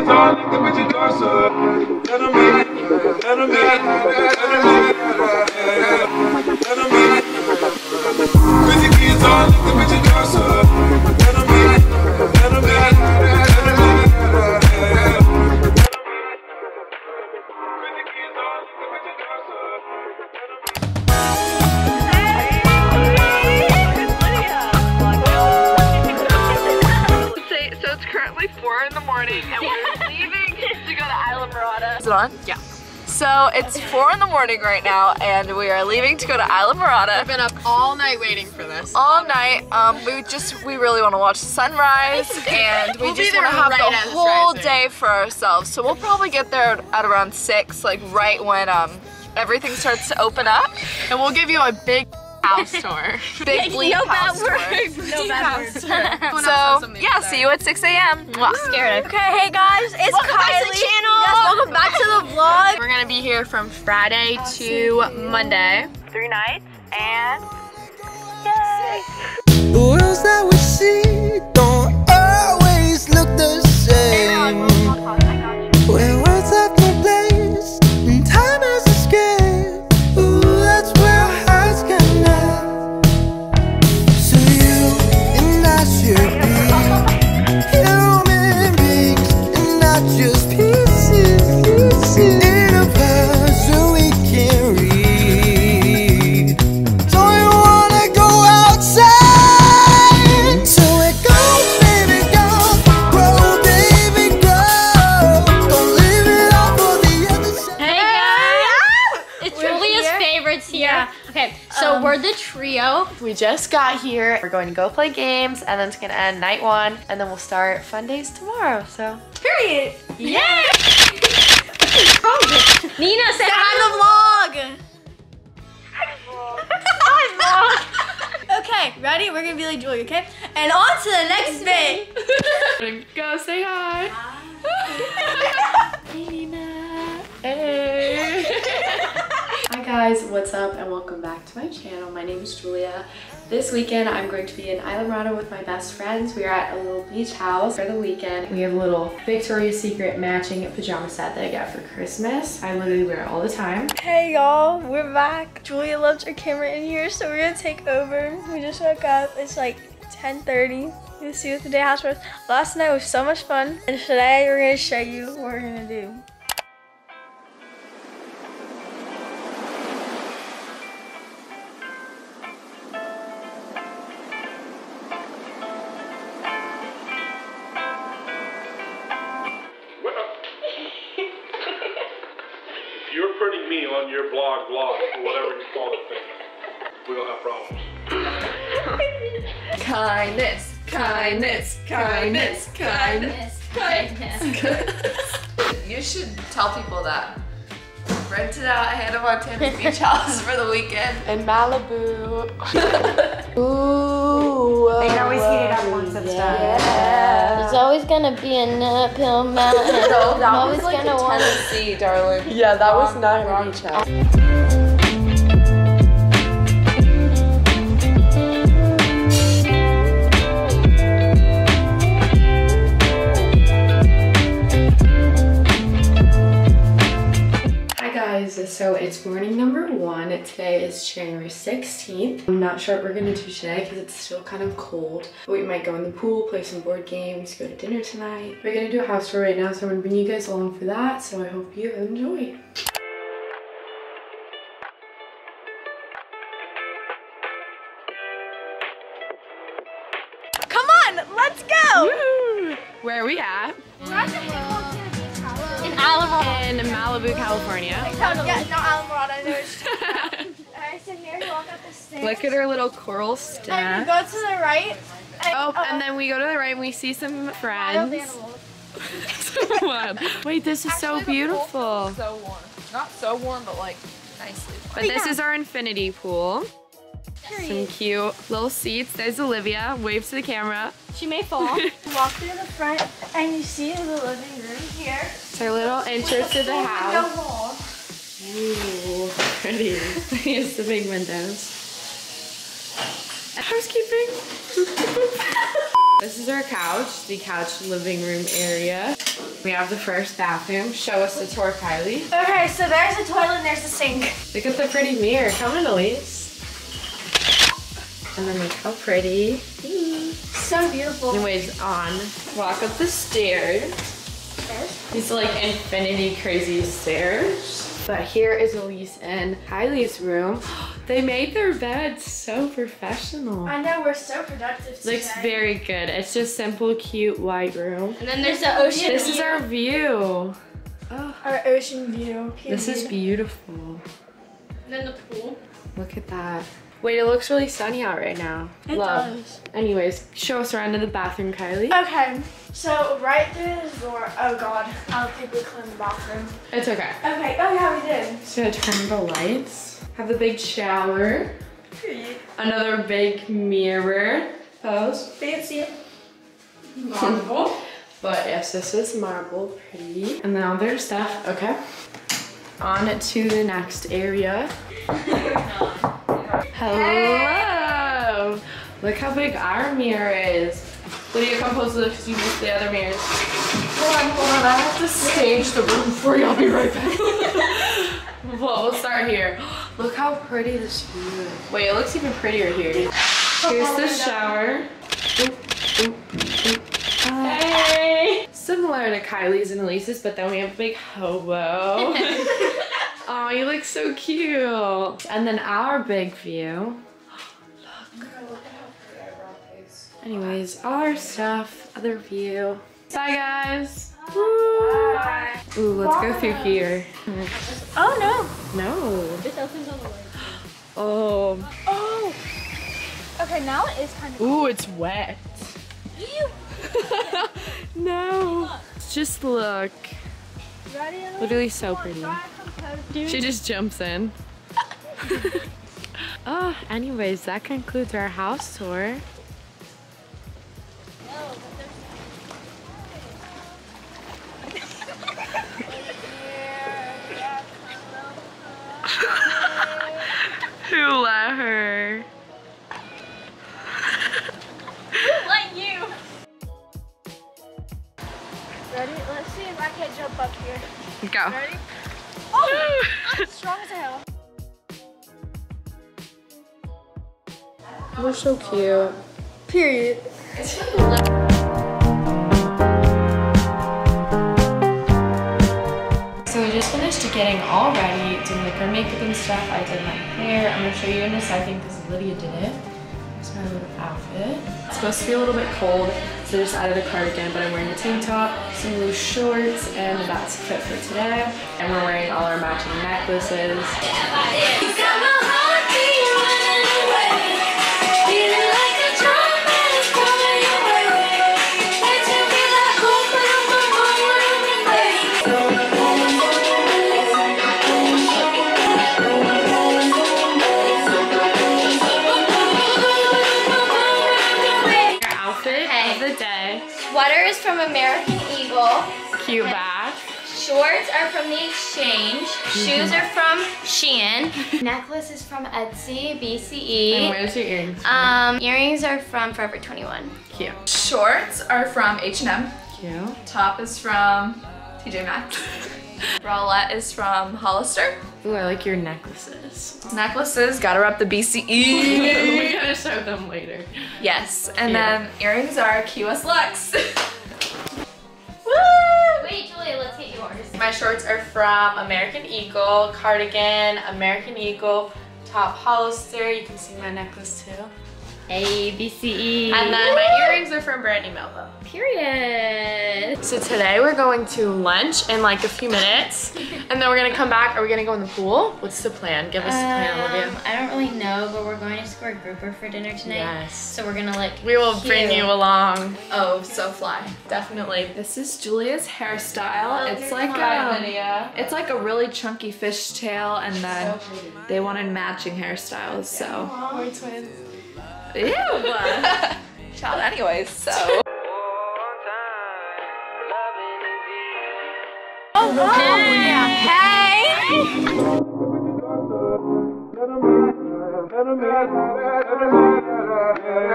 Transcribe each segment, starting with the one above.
And we're leaving to go to Islamorada. Is it on? Yeah. So it's 4 in the morning right now, and we are leaving to go to Islamorada. We've been up all night waiting for this. All night. We really want to watch sunrise, and we just want to have the whole day for ourselves. So we'll probably get there at around 6, like right when everything starts to open up. And we'll give you a big house tour. Big bleep house tour. No bad words. So yeah, see you at 6 a.m. Scared. Okay, hey guys, it's Kylie. Back to the channel. Yes, welcome back to the vlog. We're gonna be here from Friday to Monday. 3 nights and yay! The worlds that we see don't always look the same. When words have no place and time has escaped, ooh, that's where our hearts connect. So you and I should be human beings and not just pieces in a puzzle we can read. Don't you wanna go outside? So it goes, baby, go, grow, baby, grow. Don't leave it all for the other side. Hey guys! It's Julia's favorites here. Yeah. Okay, so we're the trio. We just got here. We're going to go play games, and then it's gonna end night 1, and then we'll start fun days tomorrow. So Period. Yay! Nina, say hi to the vlog. Hi vlog. Okay, ready? We're gonna be like Julia, okay? And on to the next bit. go say hi. Hey Nina. Hey. Hi guys, what's up and welcome back to my channel. My name is Julia. This weekend I'm going to be in Islamorada with my best friends. We are at a little beach house for the weekend. We have a little Victoria's Secret matching pajama set that I got for Christmas. I literally wear it all the time. Hey y'all, we're back. Julia left her camera in here, so we're gonna take over. We just woke up. It's like 10:30. You'll see what the day house was. Last night was so much fun, and today we're gonna show you what we're gonna do. You're putting me on your blog, or whatever you call it thing, we're gonna have problems. Kindness, kindness, kindness, kindness, kindness. You should tell people that. Rented out Hannah Montana's beach house for the weekend. In Malibu. Ooh. They can always heat it up once it's done. Yeah. There's always gonna be an uphill mountain. No, that always was like gonna in want Tennessee, darling. Yeah, that was not a beach house. So it's morning number 1. Today is January 16th. I'm not sure what we're gonna do today because it's still kind of cold. But we might go in the pool, play some board games, go to dinner tonight. We're gonna do a house tour right now, so I'm gonna bring you guys along for that. So I hope you enjoy. Come on, let's go! Woo! Where are we at? We're at the in Islamorada. In Malibu, California. Yeah, not Islamorada, no. Alright, so here you walk up the stairs. Look at our little coral And stack. you go to the right. And then we go to the right and we see some friends. So wild. Wait, this is so beautiful. So warm. Not so warm, but like nicely warm. But this is our infinity pool. Some cute little seats. There's Olivia. Wave to the camera. She may fall. Walk through the front and you see the living room here. It's our little intro to the house. Ooh, pretty. Here's the big windows. Housekeeping. This is our couch, the couch living room area. We we have the first bathroom. Show us the tour, Kylie. Okay, so there's a toilet and there's a sink. Look at the pretty mirror. Come in, Elise. And then look how pretty. So beautiful. Anyways, walk up the stairs. These like infinity crazy stairs. But here is Elise and Kylie's room. They made their bed so professional. I know, we're so productive today. Looks very good. It's just simple, cute, white room. And then there's the ocean. This is our view. Oh, Our ocean view. this is beautiful. And then the pool. Look at that. Wait, it looks really sunny out right now. It does. Anyways, show us around to the bathroom, Kylie. Okay, so right through this door. Oh God, I don't think we cleaned the bathroom. It's okay. Okay, oh yeah, we did. Just gonna turn the lights. Have the big shower. Another big mirror. Pose. Fancy. Marble. But yes, this is marble, pretty. And then other stuff, okay. On to the next area. Hello! Look how big our mirror is. Lydia, come close to this because you missed the other mirrors. Hold on, I have to stage the room for you. I'll be right back. Well, we'll start here. Look how pretty this view is. Wait, it looks even prettier here. Here's the shower. Hey! Similar to Kylie's and Elise's, but then we have a big hobo. Oh, you look so cute. And then our big view. Look. Anyways, all our stuff, other view. Bye, guys. Bye. Ooh, let's go through here. Oh no. No. This opens all the way. Oh. Oh. Okay, now it is kind of. Ooh, it's wet. No. Just look. Literally so pretty. She just jumps in. Oh, anyways, that concludes our house tour. Who let her? Like you. Ready? Let's see if I can jump up here. Go. Ready? Oh, I'm strong as hell. We're so cute. Period. So we just finished getting all ready, doing like our makeup and stuff. I did my hair. I'm gonna show you in a second because Lydia did it. It's my little outfit. It's supposed to be a little bit cold, so I just added a cardigan, but I'm wearing a tank top, some loose shorts, and that's fit for today. And we're wearing all our matching necklaces. Sweater is from American Eagle. Cute bag. Shorts are from The Exchange. Shoes are from Shein. Necklace is from Etsy, BCE. And where's your earrings from? Earrings are from Forever 21. Cute. Shorts are from H&M. Cute. Top is from TJ Maxx. Bralette is from Hollister. Ooh, I like your necklaces. Necklaces, gotta rep the BCE. We gotta show them later. Yes, and then earrings are QS Lux. Woo! Wait, Julia, let's get yours. My shorts are from American Eagle, cardigan, American Eagle, top Hollister. You can see my necklace too. A, B, C, E. And then my earrings are from Brandy Melville. Period. So today we're going to lunch in like a few minutes. And then we're gonna come back. Are we gonna go in the pool? What's the plan? Give us the plan, Olivia. I don't really know, but we're going to score a grouper for dinner tonight. Yes. So we're gonna like. We will bring you along. Oh, so fly. Definitely. This is Julia's hairstyle. It's like it's like a really chunky fishtail, and then they wanted matching hairstyles, so. We're twins. Ew. Child, anyways, so. Oh, yeah. Hey!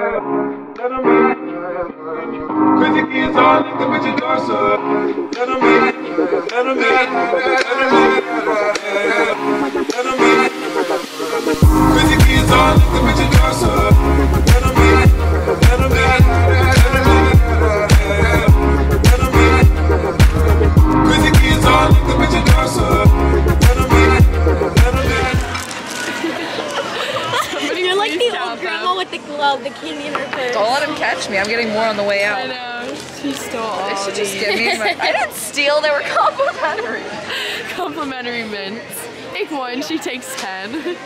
Crazy kids all looking with your torso. Let 'em You're like the old grandma with the glove, the candy in her purse. Don't let him catch me. I'm getting more on the way out. I know. She stole all They should just give me my... I didn't steal. They were complimentary. complimentary mints. Take one, she takes 10.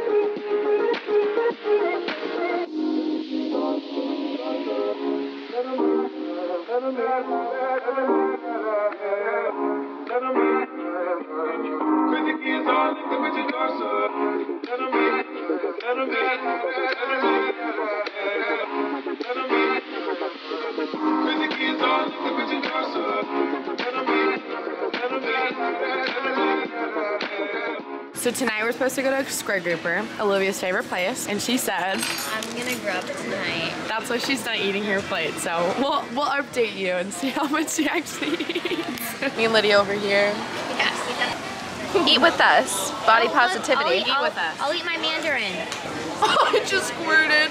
So tonight we're supposed to go to Square Grouper, Olivia's favorite place, and she said I'm gonna grub tonight. that's why she's not eating her plate. So we'll update you and see how much she actually eats. Me and Lydia over here. Yes. Eat with us. Body positivity. Eat with us. I'll eat my mandarin. Oh, it just squirted.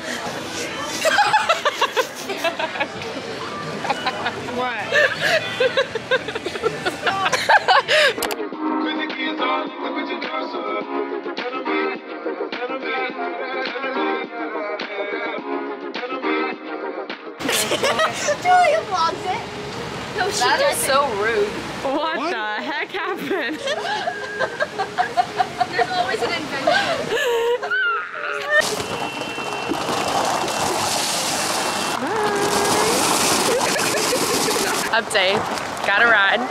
What? Julia vlogs it. No, she That is doesn't. so rude. What the heck happened? There's always an invention. Update. Got a ride.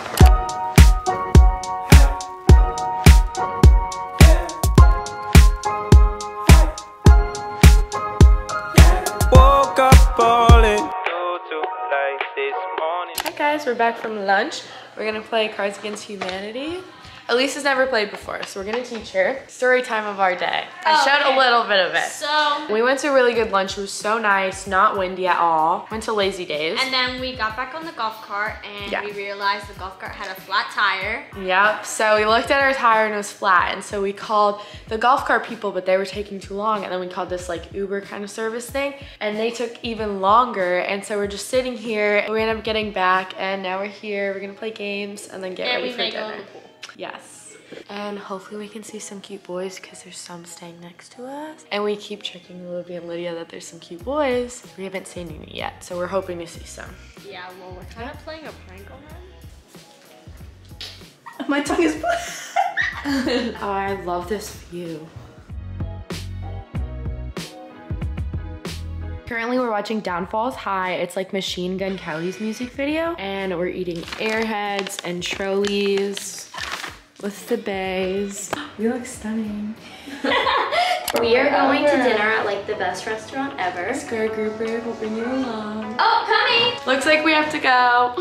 Woke up all in like this morning. Hi guys, we're back from lunch. We're gonna play Cards Against Humanity. Elisa's never played before, so we're gonna teach her. Story time of our day. I showed a little bit of it. So, We went to a really good lunch. It was so nice, not windy at all. Went to Lazy Days. and then we got back on the golf cart and Yeah. we realized the golf cart had a flat tire. Yep, so we looked at our tire and it was flat, and so we called the golf cart people, but they were taking too long, and then we called this like Uber kind of service thing, and they took even longer, and so we're just sitting here. We ended up getting back, and now we're here. We're gonna play games and then get And ready we for may go dinner. in the pool. Yes. And hopefully we can see some cute boys because there's some staying next to us. And we keep checking Olivia and Lydia that there's some cute boys. We haven't seen any yet, so we're hoping to see some. Yeah, well, we're kind of playing a prank on them. My tongue is Oh, I love this view. Currently we're watching Downfalls High. It's like Machine Gun Kelly's music video. And we're eating Airheads and Trolleys with the bays. We look stunning. We are going to dinner at like the best restaurant ever. Square Grouper will bring you along. Oh, coming! Looks like we have to go.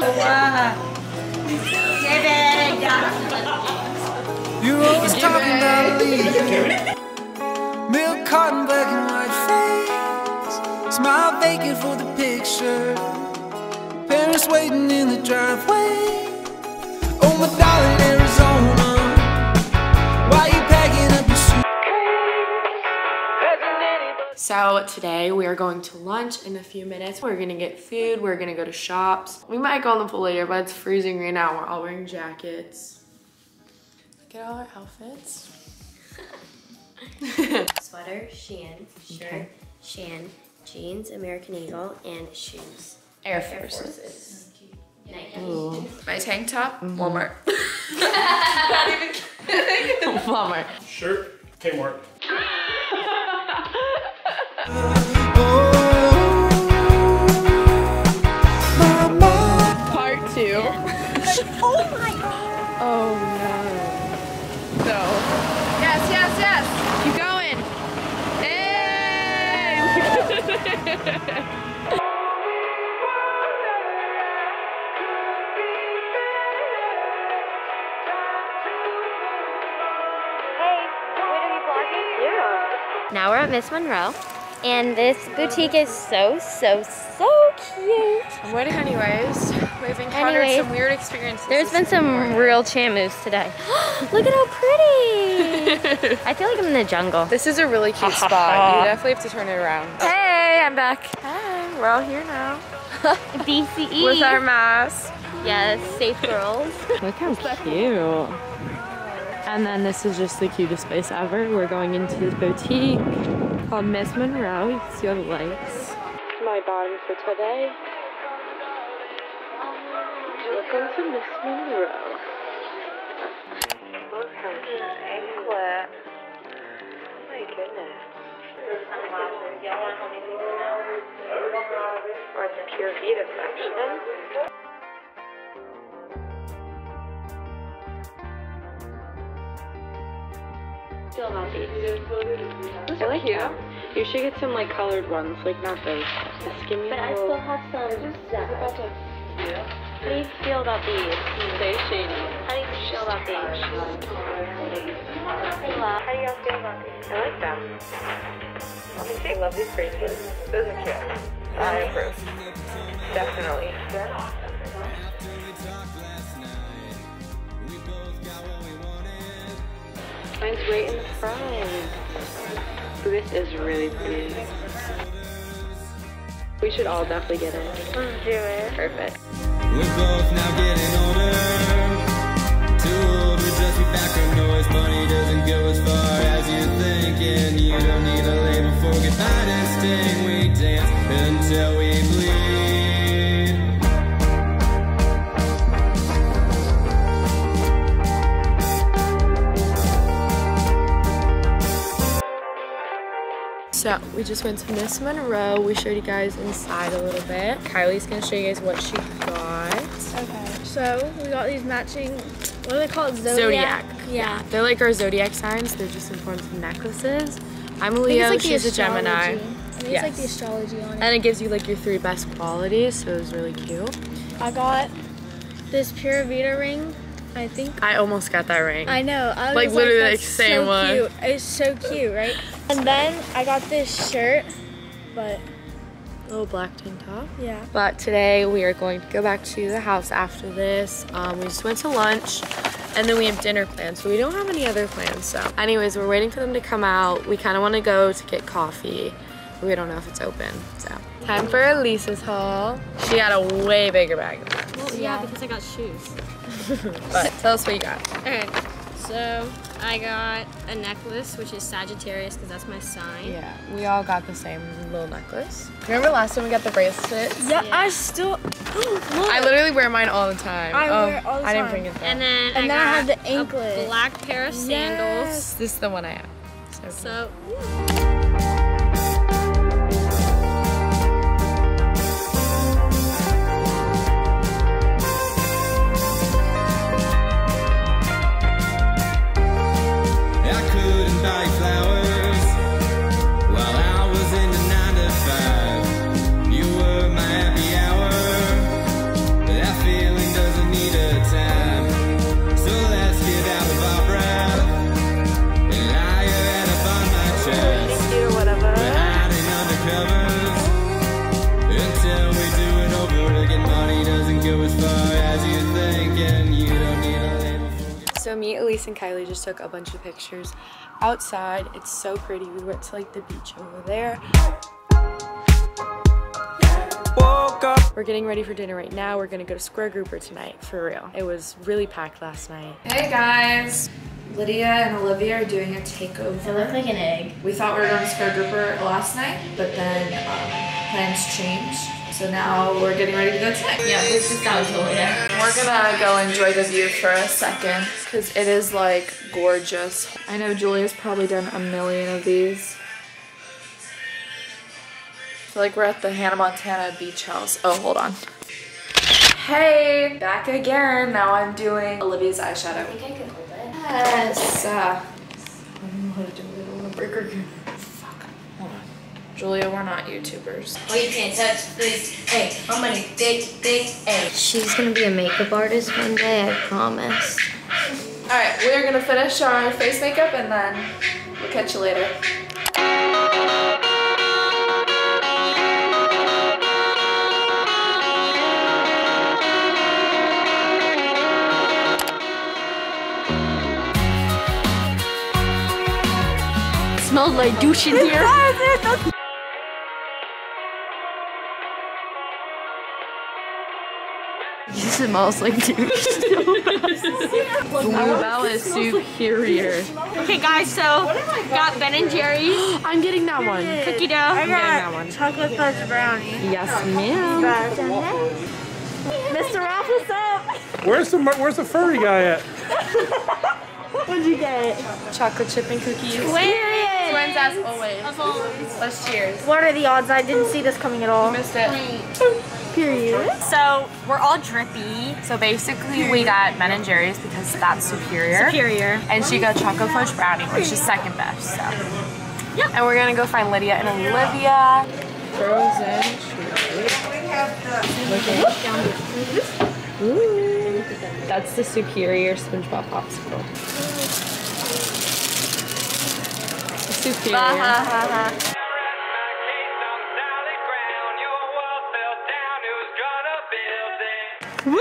You're always talking about leaving. Milk carton, black and white face. Smile vacant for the picture. Parents waiting in the driveway. Oh, my darling, Arizona. Why you packing up your suitcase? So today we are going to lunch in a few minutes. We're gonna get food, we're gonna go to shops. We might go on the pool later, but it's freezing right now. We're all wearing jackets. Look at all our outfits. Sweater, Shein. Shirt, Okay. Shein. Jeans, American Eagle, and shoes. Air Forces. Ooh. My tank top, Walmart. Not even kidding. Walmart. Shirt, Kmart. Part 2. Oh my god. Oh no. So. Yes, yes, yes. Keep going. Hey! Now we're at Miss Monroe, and this boutique is so cute. I'm waiting anyways. We've encountered some weird experiences. There's been some real chamoos today. Look at how pretty! I feel like I'm in the jungle. This is a really cute spot. You definitely have to turn it around. Hey, I'm back. Hi, we're all here now. BCE. With our masks. Yes, safe girls. Look how cute. And then this is just the cutest place ever. We're going into this boutique called Miss Monroe. You can see all the lights. My bottom for today. Welcome to Miss Monroe. Look how anklet. Oh my goodness. Or it's a pure Vita section. Feel about these. I like them. You should get some like colored ones, like not those. The skinny. But I still have some Z's. How do you feel about these? Stay shady. How do you feel about these? How do y'all feel about these? I like them. I love these bracelets. Those are cute. I approve. Definitely. Mine's right in the front. This is really pretty. We should all definitely get it. Let's do it. Perfect. We're both now getting older. Too old to just be background noise. Money doesn't go as far as you think, and you don't need a label for goodbye to sting. We dance until we bleed. So we just went to Miss Monroe. We showed you guys inside a little bit. Kylie's gonna show you guys what she got. Okay, so we got these matching, what do they call it? Zodiac. Yeah. They're like our zodiac signs. They're just in forms of necklaces. I'm a Leo, like she's a Gemini. I think it's like the astrology on it. And it gives you like your 3 best qualities, so it was really cute. I got this Pura Vida ring. I think I almost got that ring. I know. I was Like literally like that's same so one. Cute. It's so cute, right? And then I got this shirt, but Little black tank top. yeah. But today we are going to go back to the house after this. We just went to lunch and then we have dinner plans. So we don't have any other plans. So anyways, we're waiting for them to come out. We kind of want to go to get coffee. We don't know if it's open. So time for Elisa's haul. She got a way bigger bag than that. Well, yeah, because I got shoes. But tell us what you got. Okay, so I got a necklace, which is Sagittarius, because that's my sign. Yeah, we all got the same little necklace. Remember last time we got the bracelets? Yeah, I still. I literally wear mine all the time. I wear it all the I didn't time. bring it back. And then And I then I got have the anklet. a black pair of sandals. Yes. This is the one I have. So, I couldn't buy flowers while I was in the 9 to 5. You were my happy hour. That feeling doesn't need a time. So let's get out of our breath and lie your head up on my chest. We're hiding under covers until we do it over again. Money doesn't go as far as you think, and you don't need a label. So me, Elise, and Kylie just took a bunch of pictures outside. It's so pretty. We went to like the beach over there. Woke up. We're getting ready for dinner right now. We're gonna go to Square Grouper tonight, for real. It was really packed last night. Hey guys, Lydia and Olivia are doing a takeover. it looks like an egg. We thought we were going to Square Grouper last night, but then plans changed. So now we're getting ready to go tonight. Yeah, this is not Julia. We're gonna go enjoy the view for a second because it is like gorgeous. I know Julia's probably done a million of these. I feel like we're at the Hannah Montana beach house. Oh, hold on. Hey, back again. Now I'm doing Olivia's eyeshadow. I think I can hold it. Yes. I don't know how to do it. I don't want to break her again. Fuck. Hold on. Julia, we're not YouTubers. Well, you can't touch this. Hey, how many big eggs? She's gonna be a makeup artist one day, I promise. Alright, we're gonna finish our face makeup and then we'll catch you later. smells like douche in here. It smells like douche. Bluebell is superior. Okay guys, so got Ben & Jerry's. I'm getting that one. Cookie dough. I'm getting that one. Chocolate fudge brownie. Yes, ma'am. Mr. Ralph, what's up? Where's the furry guy at? What'd you get? Chocolate chip and cookies. Period. Twins as always. Let's cheers. What are the odds? I didn't see this coming at all. Missed it. Period. So we're all drippy. So basically we got Ben & Jerry's because that's superior. And she got chocolate fudge brownie, which is second best. So yeah. And we're gonna go find Lydia and Olivia. Frozen. Ooh. That's the superior SpongeBob popsicle. Superior. Woo!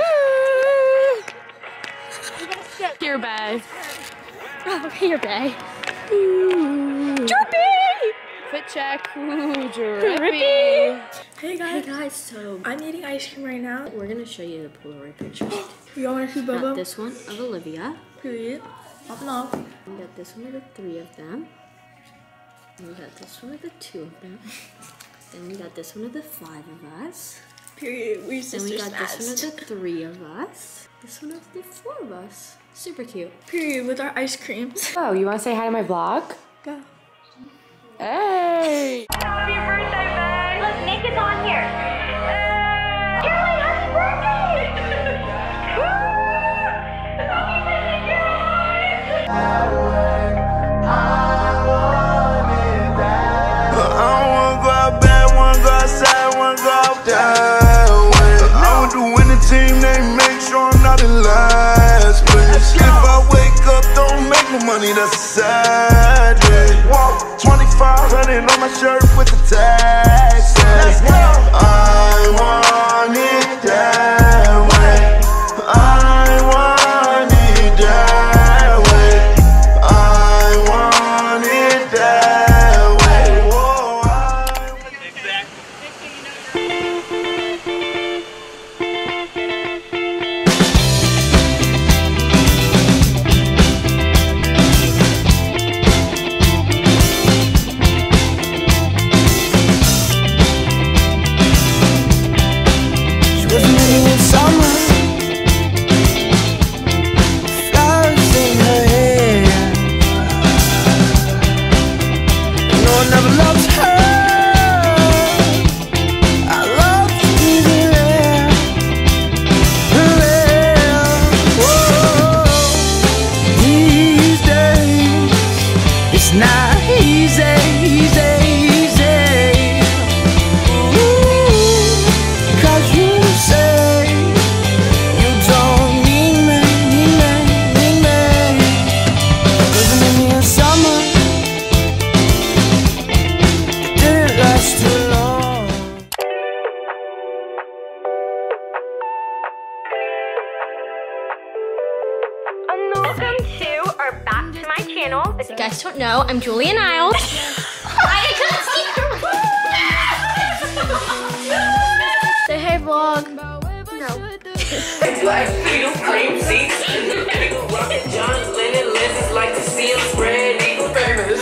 Here, bae. Oh, here, bae. Drippy! Fit check. Ooh, drippy. Hey guys, so I'm eating ice cream right now. We're gonna show you the Polaroid pictures. You want to see Got Bobo? this one of Olivia. Period. Up and off. We got this one of the 3 of them. And we got this one of the 2 of them. Then we got this one of the 5 of us. Period. We Then we got this one of the 3 of us. This one of the 4 of us. Super cute. Period with our ice creams. Oh, you want to say hi to my vlog? Go. Hey! Happy birthday, babe! Look, Nick is on here. Kelly, happy birthday! Money, that's a sad day. 2,500 on my shirt with the taxes. I want it that way. I want it that way. I want it that way. Welcome to or back to my channel. If you guys don't know, I'm Julia Niles. I couldn't see her. Say hey vlog. No. Black Beetle, cream seats. John Lennon lenses like to see him spread. Famous.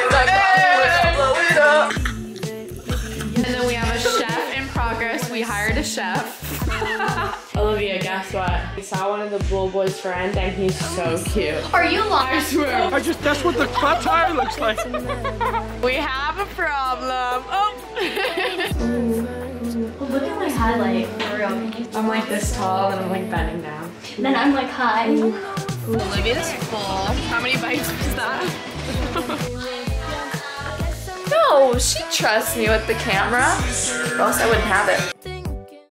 And then we have a chef in progress. We hired a chef. Olivia, guess what? We saw one of the Bull Boys' friends and he's so cute. Are you lying? I swear. That's what the flat tire looks like. We have a problem. Oh. Look at my highlight, for real. I'm like this tall and I'm like bending down. Then I'm like, hi. Olivia's full. How many bites was that? No, she trusts me with the camera, or else I wouldn't have it.